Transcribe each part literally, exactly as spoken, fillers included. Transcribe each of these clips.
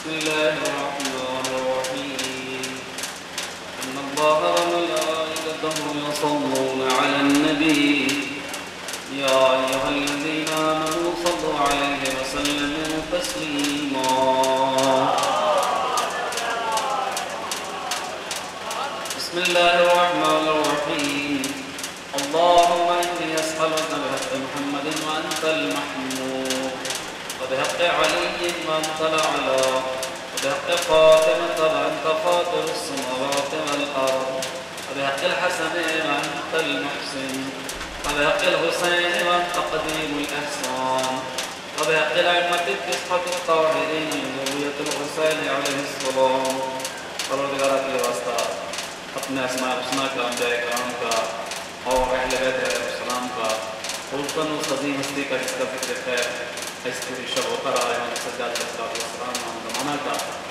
بسم الله الرحمن الرحيم إن الله وملائكته يصلون على النبي يا أيها الذين آمنوا صلوا عليه وسلموا تسليما بسم الله الرحمن الرحيم اللهم إني أسألك بحق محمد وأنت المحمود وبحق علي وأنت الأعلى وبحق فاطمة وأنت فاطر السماوات والأرض وبحق الحسن وأنت المحسن وبحق الحسين وأنت قديم الإحسان وبحق الأئمة التسعة الطاهرين من ذرية الحسين عليه السلام پروردگار کے واسطہ اپنے اسماء الحسنى کا انبیاء کرام کا اور اہل بیت علیہ السلام کا خلقاً و عظیم ہستی کا جس کا ذکر خیر اس پوری شب ہوتا رہا ہے ہمیں سجاد علیہ السلام نام زمانہ کا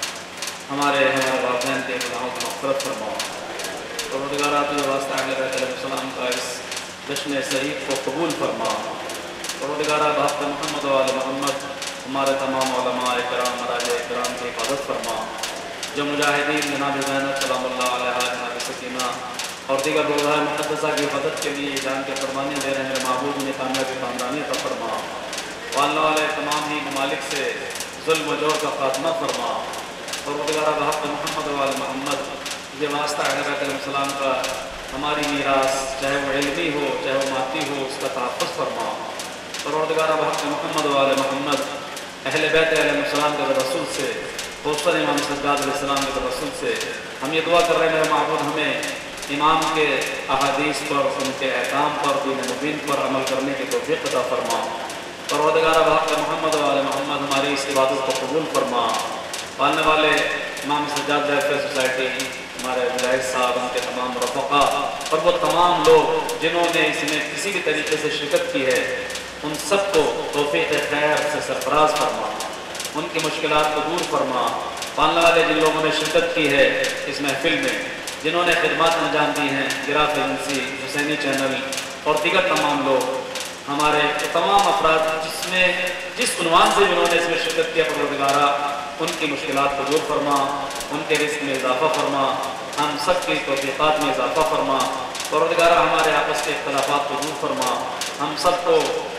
ہمارے ہمارے والدین کے گناہوں کو مغفرت فرماؤ پروردگار کے واسطہ اہل بیت علیہ السلام کا اس جشن شریف کو قبول فرماؤ پروردگار بحق محمد و آل محمد ہمارے تمام علماء کرام مراجع کرام کی حفاظت فرماؤ جو مجاہدین جناب زینب سلام اللہ علیہ جناب سکینہ اور دیگر روزہ مقدسہ کی حفاظت کے لیے جان کے قربانی دے رہے ہیں میرے معبود نے کامیابی خاندانی عطا فرما واللہ علیہ تمام ہی ممالک سے ظلم و جور کا خاتمہ فرما پروردگار بحق محمد و آل محمد یہ واسطہ اہل بیت علیہ السلام کا ہماری میراث چاہے وہ علمی ہو چاہے وہ مادی ہو اس کا تحفظ فرما پروردگار بحق محمد و آل محمد اہل بیت علیہ السلام کے رسول سے خصوصاً امام سجاد علیہ السلام کے رسول سے ہم یہ دعا کر رہے ہیں میرے معبود ہمیں امام کے احادیث پر ان کے احکام پر دین مبین پر عمل کرنے کی توفیق عطا فرما پروردگار بحق محمد و آل محمد ہماری اس عبادت کو قبول فرما پالنے والے امام سجاد ویلفیئر سوسائٹی ہمارے مجاہد صاحب ان کے تمام رفقا اور وہ تمام لوگ جنہوں نے اس میں کسی بھی طریقے سے شرکت کی ہے ان سب کو توفیق خیر سے سرفراز فرما ان کی مشکلات کو دور فرما پالنے والے جن لوگوں نے شرکت کی ہے اس محفل میں جنہوں نے خدمات انجام دی ہیں گراف ایجنسی حسینی چینل اور دیگر تمام لوگ ہمارے تمام افراد جس میں جس عنوان سے جنہوں نے اس میں شرکت کیا پروردگارہ ان کی مشکلات کو دور فرما ان کے رزق میں اضافہ فرما ہم سب کی توفیقات میں اضافہ فرما پروردگارہ ہمارے آپس کے اختلافات کو دور فرما ہم سب کو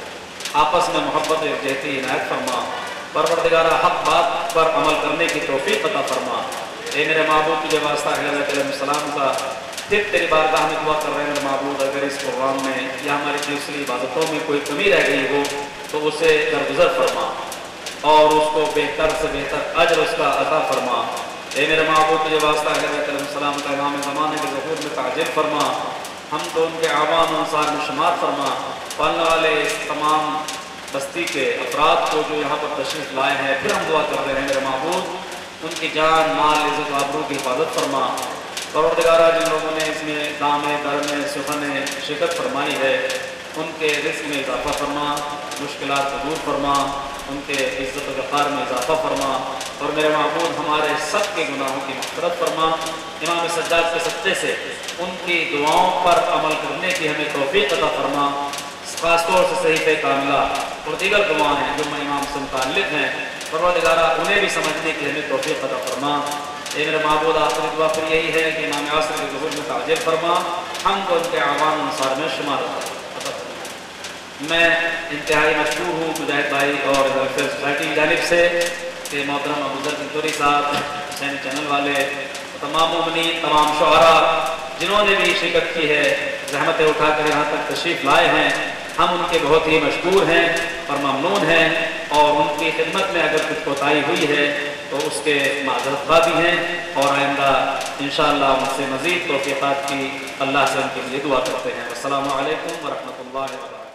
آپس میں محبت یکجہتی عنایت فرما پروردگارہ حق بات پر عمل کرنے کی توفیق عطا فرما اے میرے معبود تجھے واسطہ اہل بیت علیہ السلام کا پھر تیری بارگاہ میں دعا کر رہے ہیں میرے معبود اگر اس پروگرام میں یا ہماری دوسری عبادتوں میں کوئی کمی رہ گئی ہو تو اسے درگزر فرما اور اس کو بہتر سے بہتر اجر اس کا عطا فرما اے میرے معبود تجھے واسطہ اہل بیت علیہ السلام کا امام زمانے کے ظہور میں تعجل فرما ہم تو ان کے عوام و انصار میں شمار فرما پالنے والے اس تمام بستی کے افراد کو جو یہاں پر تشریف لائے ہیں پھر ہم دعا کر رہے ہیں میرے معبود ان کی جان مال عزت آبرو کی حفاظت فرما پروردگارہ جن لوگوں نے اس میں دامے درمے سخنے شرکت فرمائی ہے ان کے رزق میں اضافہ فرما مشکلات کو دور فرما ان کے عزت و وقار میں اضافہ فرما اور میرے معبود ہمارے سب کے گناہوں کی مغفرت فرما امام سجاد کے صدقے سے ان کی دعاؤں پر عمل کرنے کی ہمیں توفیق عطا فرما خاص طور سے صحیفہ کاملہ اور دیگر دعائیں ہیں جو امام سے متعلق ہیں پروردگارہ انہیں بھی سمجھنے کی ہمیں توفیق عطا فرما اے میرے معبود آخری دعا پھر یہی ہے کہ امام عاصر کے ظہور میں تعجل فرما ہم کو ان کے عوام انصار میں شمار عطا فرما میں انتہائی مشکور ہوں مجاہد بھائی اور ویلفیئر سوسائٹی کی جانب سے کہ محترم ابو ذر کنتوری صاحب حسینی چینل والے تمام مومنین تمام شعراء جنہوں نے بھی شرکت کی ہے زحمتیں اٹھا کر یہاں تک تشریف لائے ہیں ہم ان کے بہت ہی مشکور ہیں اور ممنون ہیں اور ان کی خدمت میں اگر کچھ کوتاہی ہوئی ہے تو اس کے معذرت خواہ بھی ہیں اور آئندہ انشاءاللہ ان سے مزید توفیقات کی اللہ سے ان کے لیے دعا کرتے ہیں السلام علیکم ورحمۃ اللہ وبرکاتہ.